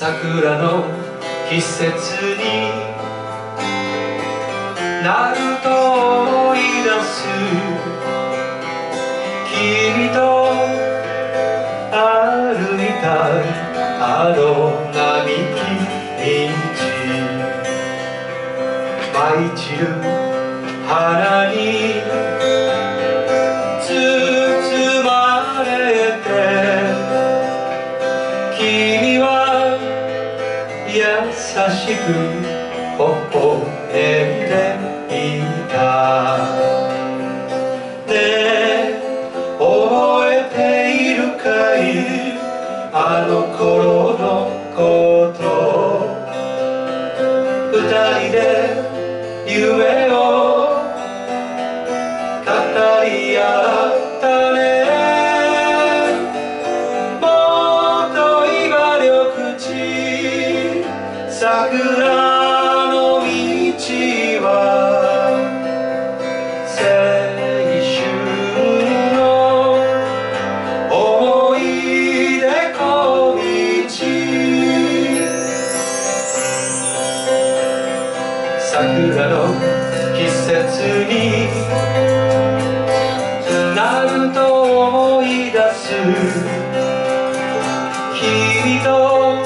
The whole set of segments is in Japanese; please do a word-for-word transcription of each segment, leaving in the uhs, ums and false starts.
桜の季節になると思い出す君と歩いたあの並木道舞い散る花に包まれて君は優しく微笑んでいたねえ覚えているかいあの頃のこと二人で夢を語り合ったねもっと今緑地桜の道は青春の思い出小道桜の季節になると思い出す君と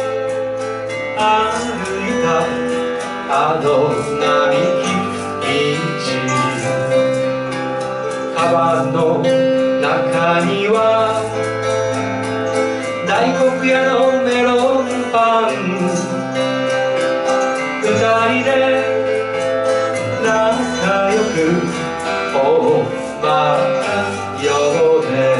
歩いたあの並木道カバンの中には大黒屋のメロンパン二人で仲良くおまようで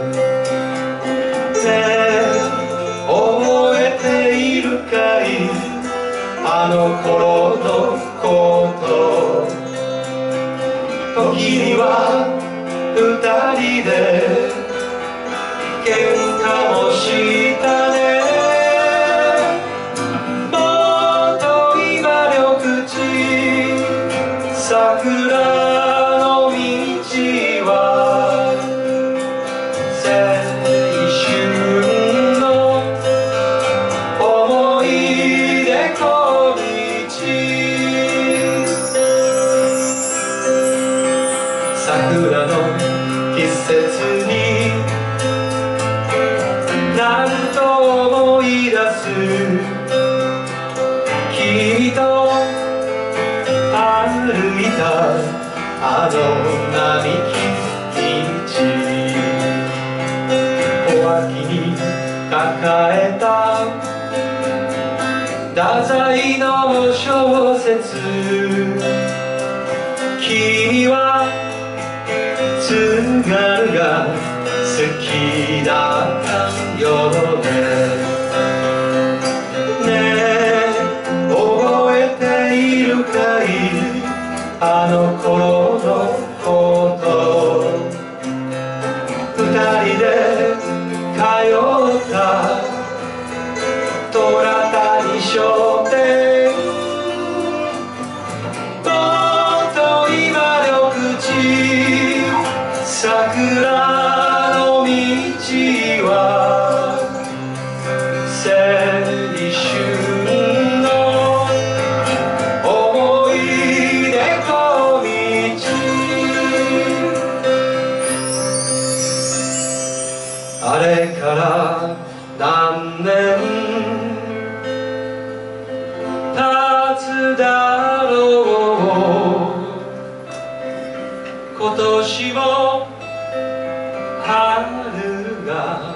ねえ覚えているかいあの頃のこと時には二人で喧嘩もしたねもっと今緑地桜の道は青春の思い出小道桜の季節になると思い出す君と歩いたあの並木道小脇に抱えた太宰の小説君は津軽が好きだったようであの頃のこと二人で通った虎谷商店もっと今緑地桜の道は青春の思い出小道あれから何年経つだろう今年も春が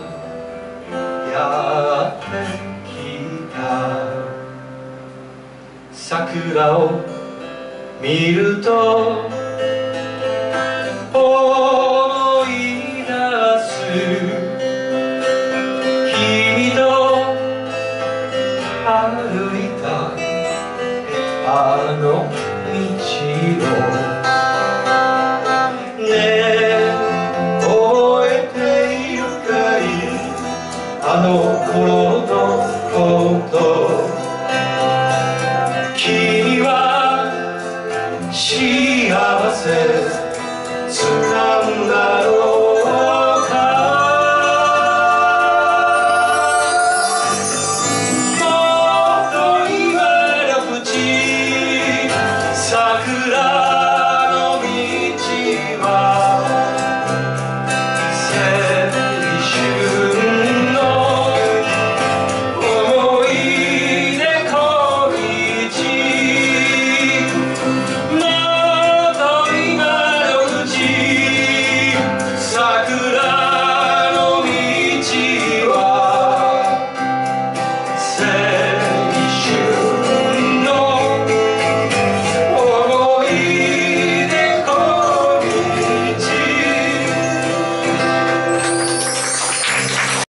やってきた桜を見ると